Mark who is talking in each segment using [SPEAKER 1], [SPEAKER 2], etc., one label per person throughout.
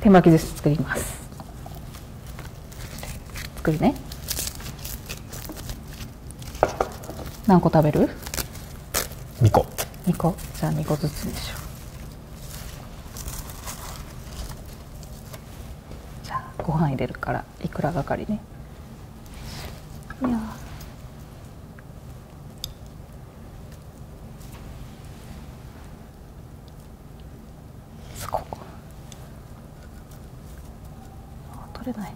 [SPEAKER 1] 手巻き寿司作ります。作るね。何個食べる
[SPEAKER 2] 2個。
[SPEAKER 1] 2個。じゃあ2個ずつでしょう。じゃあご飯入れるからいくらがかりね。いやすごい。取れない。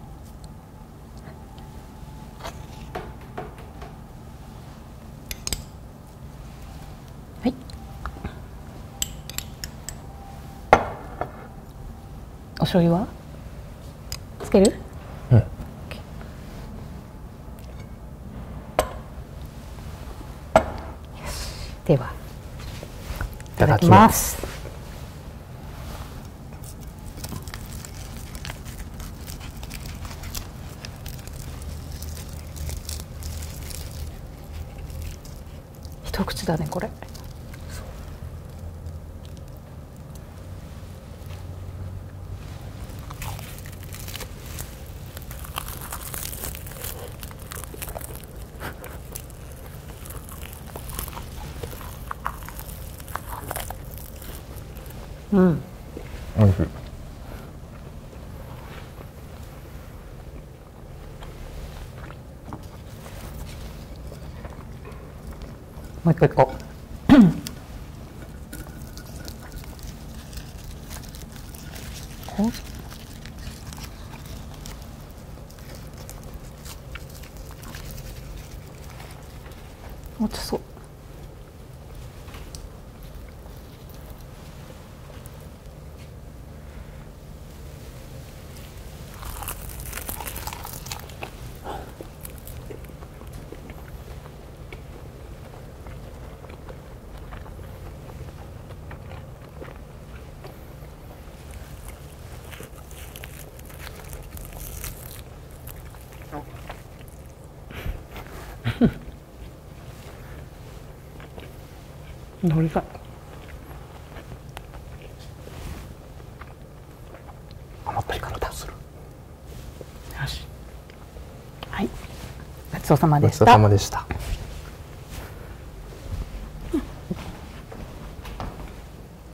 [SPEAKER 1] はい。お醤油はつける？
[SPEAKER 2] うん。
[SPEAKER 1] では、いただきます。一口だね、これ。うん。
[SPEAKER 2] おいしい。
[SPEAKER 1] もう一個いこう。落ちそう。乗りたい。
[SPEAKER 2] 余ったり方どうする？
[SPEAKER 1] よし。はい。ごちそうさまでした。
[SPEAKER 2] ごちそうさまでした。